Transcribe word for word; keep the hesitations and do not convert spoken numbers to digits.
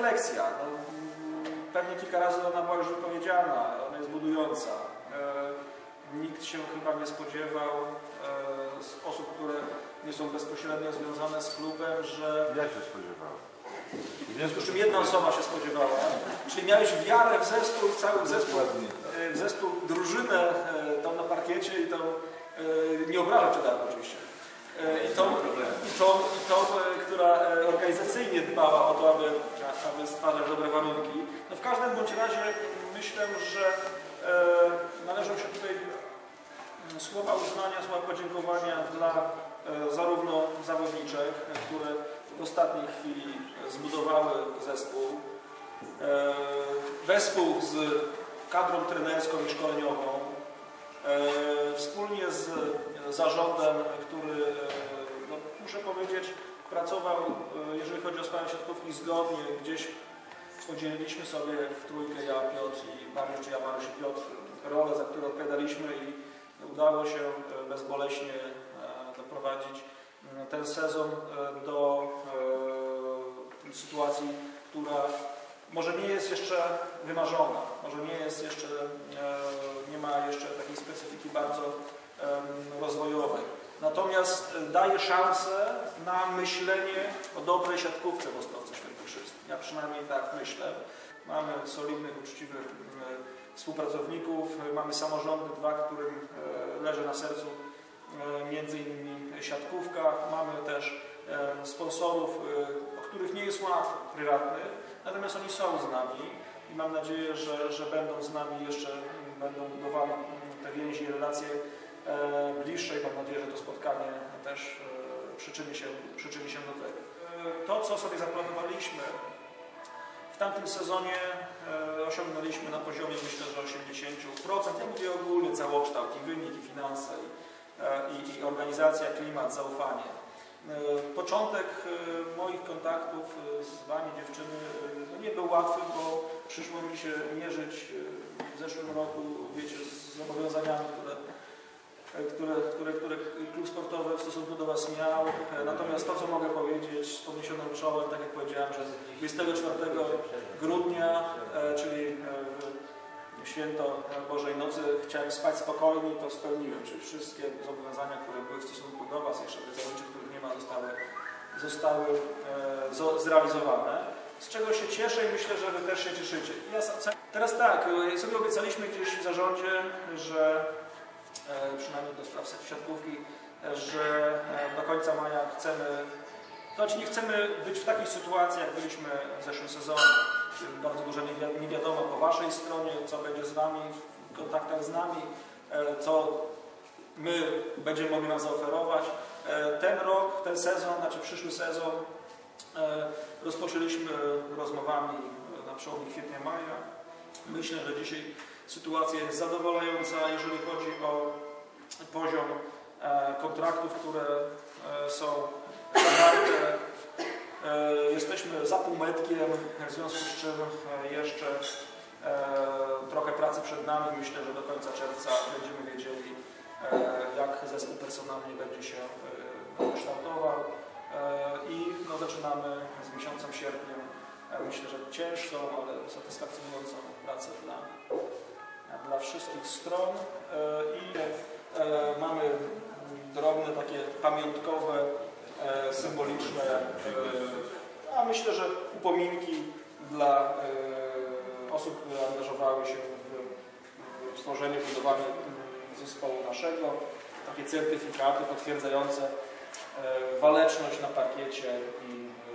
refleksja. No, pewnie kilka razy ona była już wypowiedziana, ona jest budująca. Nikt się chyba nie spodziewał z osób, które nie są bezpośrednio związane z klubem, że... Ja się spodziewałem. W związku z czym jedna osoba się spodziewała, czyli miałeś wiarę w zespół, cały zespół, w zespół, drużynę tam na parkiecie i tą, nie obrażam Cię tak oczywiście, i tą, i, tą, i tą, która organizacyjnie dbała o to, aby, aby stwarzać dobre warunki. No w każdym bądź razie myślę, że należą się tutaj słowa uznania, słowa podziękowania dla zarówno zawodniczek, które w ostatniej chwili zbudowały zespół, wespół z kadrą trenerską i szkoleniową, wspólnie z zarządem, który, no, muszę powiedzieć, pracował, jeżeli chodzi o sprawę siatkówki, zgodnie. Gdzieś podzieliliśmy sobie w trójkę, ja, Piotr i Mariusz, czy ja, Mariusz i Piotr, rolę, za którą odpowiadaliśmy i udało się bezboleśnie doprowadzić ten sezon do sytuacji, która może nie jest jeszcze wymarzona, może nie jest jeszcze, nie ma jeszcze takiej specyfiki bardzo rozwojowej. Natomiast daje szansę na myślenie o dobrej siatkówce w Ostrowcu Świętokrzyskim. Ja przynajmniej tak myślę. Mamy solidnych, uczciwych współpracowników, mamy samorządy dwa, którym leży na sercu między innymi siatkówka. Mamy też sponsorów, o których nie jest łatwo, prywatnych, natomiast oni są z nami i mam nadzieję, że, że będą z nami jeszcze, będą budowały te więzi i relacje bliższe i mam nadzieję, że to spotkanie też przyczyni się, przyczyni się do tego. To, co sobie zaplanowaliśmy w tamtym sezonie, osiągnęliśmy na poziomie, myślę, że osiemdziesiąt procent. Ja mówię ogólnie całokształt, i wynik, i finanse, i, i organizacja, klimat, zaufanie. Początek moich kontaktów z Wami, dziewczyny, nie był łatwy, bo przyszło mi się mierzyć w zeszłym roku, wiecie, z zobowiązaniami, które, które, które, które klub sportowy w stosunku do Was miał. Natomiast to, co mogę powiedzieć z podniesionym czołem, tak jak powiedziałem, że dwudziestego czwartego grudnia, czyli w święto Bożej Nocy, chciałem spać spokojnie i to spełniłem, czyli wszystkie zobowiązania, które były w stosunku do Was, jeszcze tych zawodniczych, których nie ma, zostały, zostały e, zrealizowane. Z czego się cieszę i myślę, że Wy też się cieszycie. Ja teraz tak, sobie obiecaliśmy gdzieś w zarządzie, że e, przynajmniej do spraw siatkówki, że e, do końca maja chcemy, to znaczy nie chcemy być w takiej sytuacji, jak byliśmy w zeszłym sezonie. Bardzo dużo nie wiadomo po Waszej stronie, co będzie z Wami, w kontaktach z nami, co my będziemy mogli Wam zaoferować. Ten rok, ten sezon, znaczy przyszły sezon rozpoczęliśmy rozmowami na przełomie kwietnia-maja. Myślę, że dzisiaj sytuacja jest zadowalająca, jeżeli chodzi o poziom kontraktów, które są zawarte. Jesteśmy za półmetkiem, w związku z czym jeszcze trochę pracy przed nami. Myślę, że do końca czerwca będziemy wiedzieli, jak zespół personalnie będzie się kształtował. I no, zaczynamy z miesiącem sierpniem, myślę, że ciężką, ale satysfakcjonującą pracę dla, dla wszystkich stron. I mamy drobne, takie pamiątkowe, symboliczne, a myślę, że upominki dla osób, które angażowały się w tworzenie, budowanie zespołu naszego. Takie certyfikaty potwierdzające waleczność na parkiecie i